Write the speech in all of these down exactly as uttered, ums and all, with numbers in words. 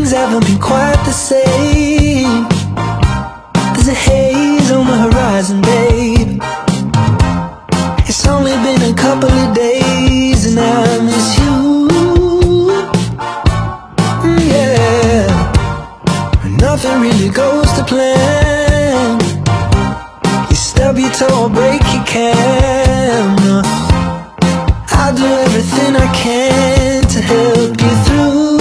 things haven't been quite the same. There's a haze on the horizon, babe. It's only been a couple of days and I miss you. Mm, yeah. Nothing really goes to plan. You stub your toe or break your camera. I'll do everything I can to help you through.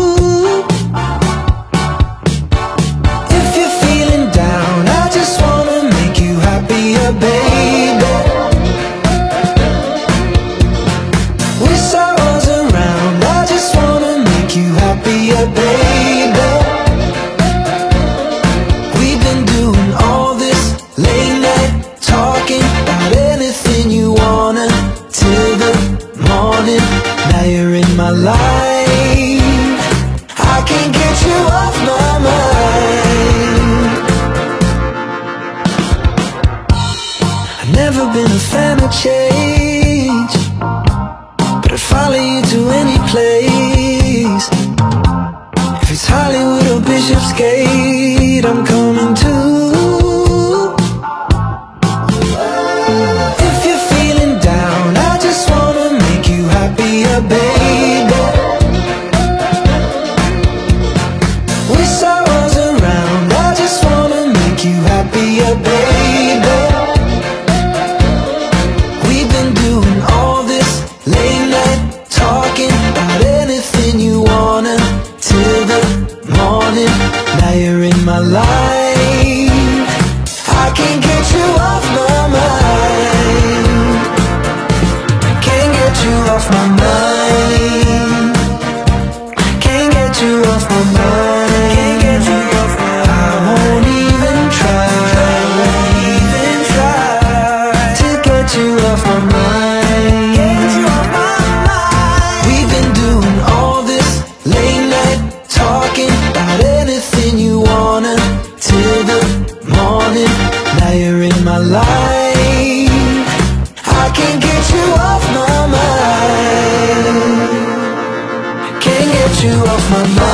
If you're feeling down, I just wanna make you happier, baby. Wish I was around, I just wanna make you happier, baby. We've been doing all this late night talking about anything you wanna till the morning. Now you're in my life, I can't get you off my mind. I've never been a fan of change, but I'd follow you to any place. If it's Hollywood or Bishopsgate, I'm coming too. If you're feeling down, I just wanna make you happier, baby. Wish I was around, I just wanna make you happier, baby. We've been doing all this late night talking about anything you wanna till the morning. Now you're in my life, I can't get you off my mind. Can't get you off my mind. Can't get you off my mind. Can't get you off my mind. I won't even try. I won't even try to get you off my mind. Get you off my mind. We've been doing all this late night talking about anything you wanna till the morning. Now you're in my life, I can't get you off my mind. Can't get you off my mind.